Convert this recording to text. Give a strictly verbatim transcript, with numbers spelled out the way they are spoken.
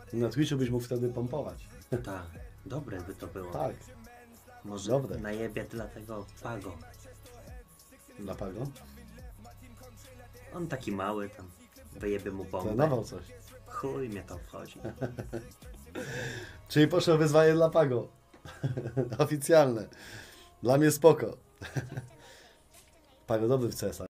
Na Twitchu byś mógł wtedy pompować. Tak, dobre by to było. Tak, Może dobre. najebie dla tego Pago. Dla Pago. On taki mały tam. Wyjebie mu bombę. Trenował coś. Chuj mnie to wchodzi. Czyli poszło wyzwanie dla Pago. Oficjalne. Dla mnie spoko. Pago dobry w C S a.